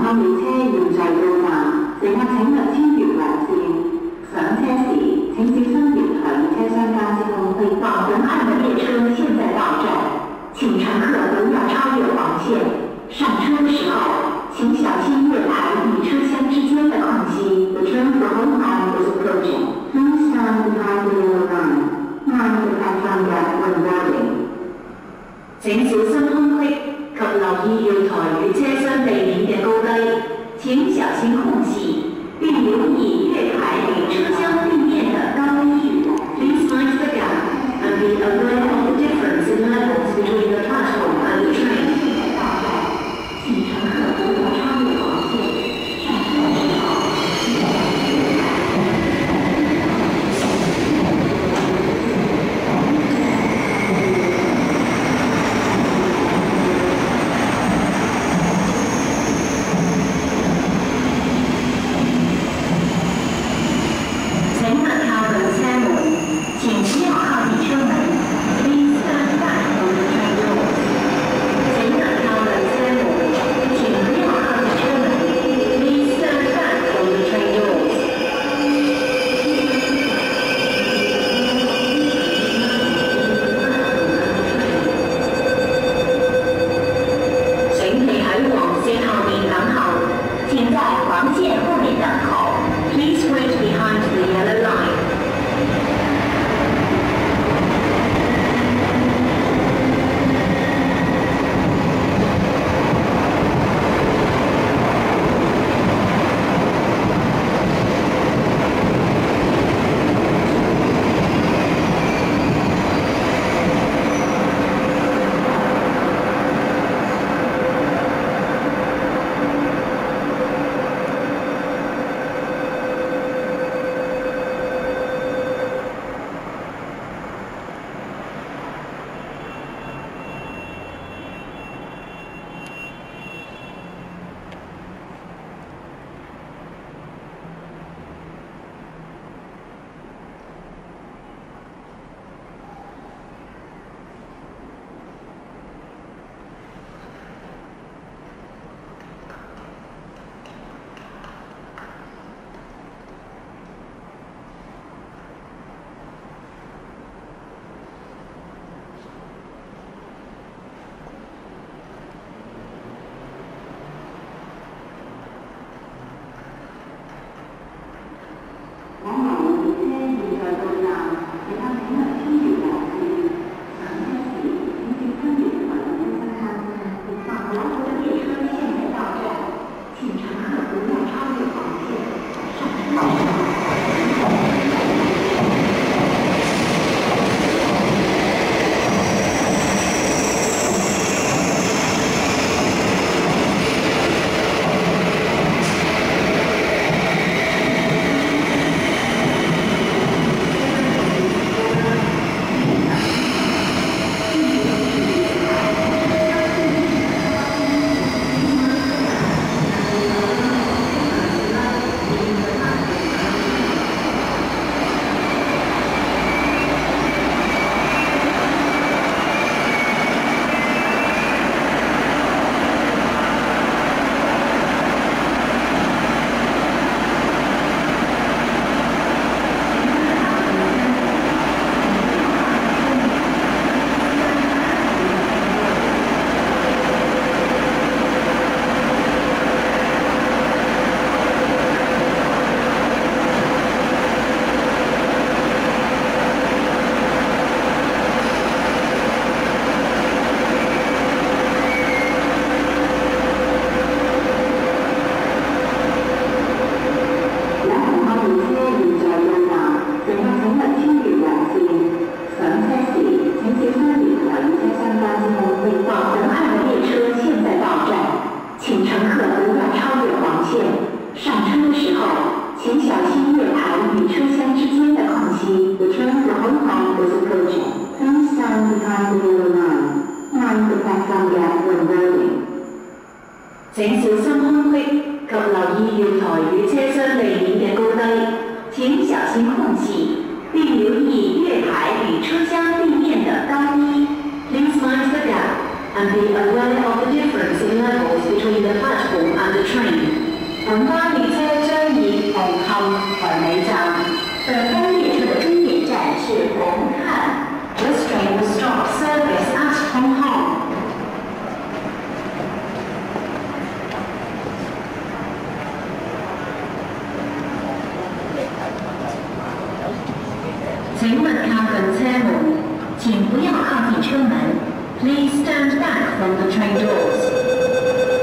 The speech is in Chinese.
可列車現在到站，乘客請勿超越環線。上車時請小心月台與車廂間之空隙。往仁爱的列車現在到站，請乘客不要超越黃線。上車的時候，請小心月台與車廂之間的空隙。The train for Hong Kong is approaching. Please stand behind the yellow line. Mind the platform gap when boarding. 請小心空隙及留意月台與車廂地面嘅高低。請小心空隙，並留意月台與車廂地面的高低。Please mind the gap and be aware of the difference in levels between the platform and the train. 请乘客不要超越黄线。上车的时候。請小心空隙及留意月台與車廂地面嘅高低。請小心空隙，並留意月台與車廂地面的高低。Please mind the gap and be aware of the difference in levels between the platform and the train. 本班列车将以红磡为尾站。本班列车的终点站是红磡。This train will stop service at Hong Kong. 请勿靠近车门，请不要靠近车门。Please stand back from the train doors.